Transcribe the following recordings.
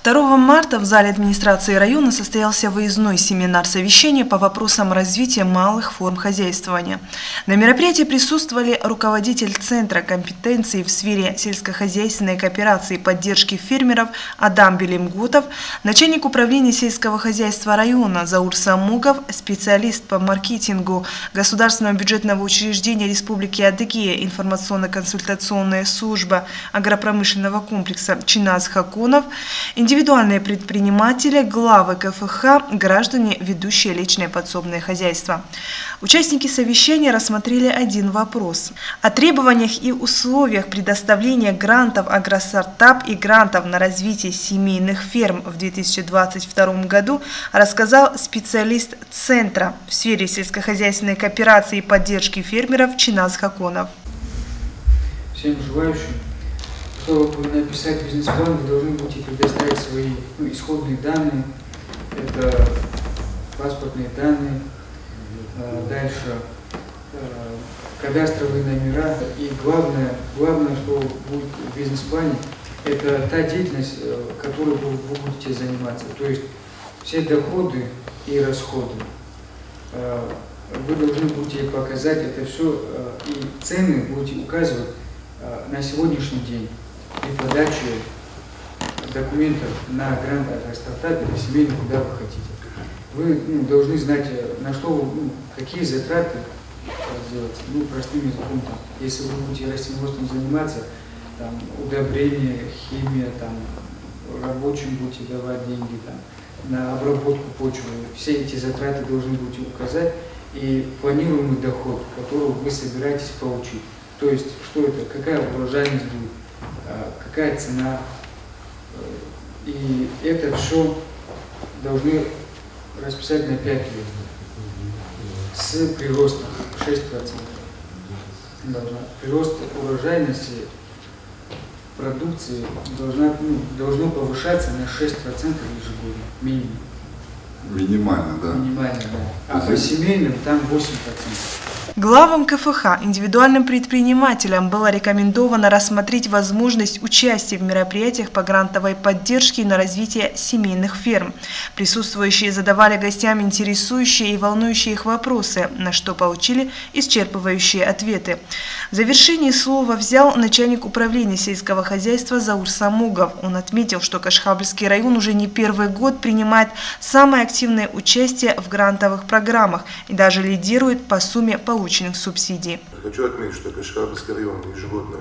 2 марта в зале администрации района состоялся выездной семинар-совещание по вопросам развития малых форм хозяйствования. На мероприятии присутствовали руководитель Центра компетенции в сфере сельскохозяйственной кооперации и поддержки фермеров Адам Белимгутов, начальник управления сельского хозяйства района Заур Самугов, специалист по маркетингу Государственного бюджетного учреждения Республики Адыгея информационно-консультационная служба агропромышленного комплекса Чиназ Хакунов, индивидуальные предприниматели, главы КФХ, граждане, ведущие личное подсобное хозяйство. Участники совещания рассмотрели один вопрос. О требованиях и условиях предоставления грантов агростартап и грантов на развитие семейных ферм в 2022 году рассказал специалист Центра в сфере сельскохозяйственной кооперации и поддержки фермеров Чиназ Хакунов. Всем желающим, чтобы написать бизнес-план, вы должны будете предоставить свои исходные данные. Это паспортные данные, дальше кадастровые номера. И главное, что будет в бизнес-плане, это та деятельность, которой вы будете заниматься. То есть все доходы и расходы. Вы должны будете показать это все, и цены будете указывать на сегодняшний день при подаче документов на грант агростартап или семейный, куда вы хотите. Вы должны знать, на что вы, какие затраты сделать. Простым языком, если вы будете растениеводством заниматься, там, удобрение, химия, там, рабочим будете давать деньги, там, на обработку почвы, все эти затраты должны будете указать и планируемый доход, который вы собираетесь получить. То есть, что это, какая урожайность будет, какая цена. И это все должны расписать на 5 лет с приростом 6%. Прирост урожайности продукции должно повышаться на 6% ежегодно, минимум. Минимально, да? Минимально, да. А по семейным там 8%. Главам КФХ, индивидуальным предпринимателям было рекомендовано рассмотреть возможность участия в мероприятиях по грантовой поддержке на развитие семейных ферм. Присутствующие задавали гостям интересующие и волнующие их вопросы, на что получили исчерпывающие ответы. В завершении слова взял начальник управления сельского хозяйства Заур Самугов. Он отметил, что Кашхабльский район уже не первый год принимает самое активное участие в грантовых программах и даже лидирует по сумме полученных субсидий. Хочу отметить, что Кашхабльский район ежегодно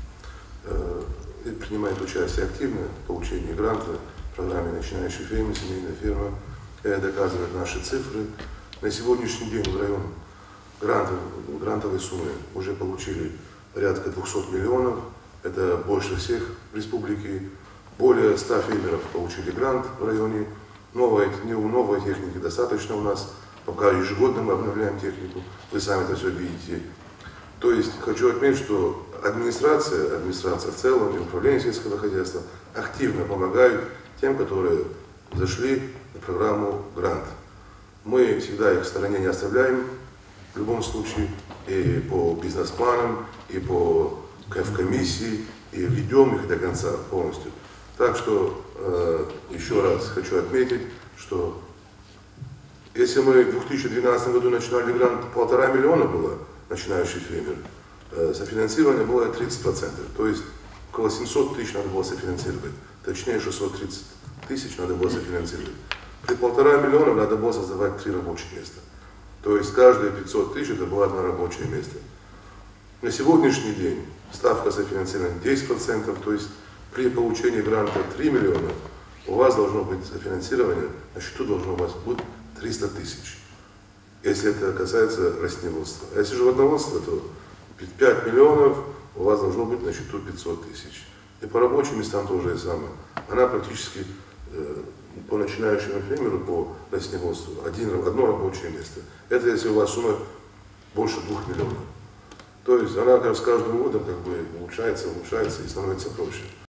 принимает участие активно в получении гранта в программе «Начинающая ферма», «Семейная ферма». Это доказывают наши цифры. На сегодняшний день в район грантовой суммы уже получили порядка 200 миллионов. Это больше всех в республике. Более 100 фермеров получили грант в районе. Новой техники достаточно у нас. Пока ежегодно мы обновляем технику, вы сами это все видите. То есть хочу отметить, что администрация в целом и управление сельского хозяйства активно помогают тем, которые зашли на программу «Грант». Мы всегда их в стороне не оставляем, в любом случае, и по бизнес-планам, и по комиссии, и ведем их до конца полностью. Так что еще раз хочу отметить, что если мы в 2012 году начинали грант, 1,5 миллиона было начинающий фермер, софинансирование было 30%, то есть около 700 тысяч надо было софинансировать, точнее 630 тысяч надо было софинансировать. При 1,5 миллиона надо было создавать 3 рабочих места, то есть каждые 500 тысяч это было 1 рабочее место. На сегодняшний день ставка софинансирования 10%, то есть при получении гранта 3 миллиона у вас должно быть софинансирование, на счету должно у вас быть 300 тысяч, если это касается растениеводства. А если животноводство, то 5 миллионов у вас должно быть на счету 500 тысяч. И по рабочим местам тоже и самое. Она практически по начинающему фермеру, по растениеводству, одно рабочее место. Это если у вас сумма больше 2 миллионов. То есть она с каждым годом улучшается и становится проще.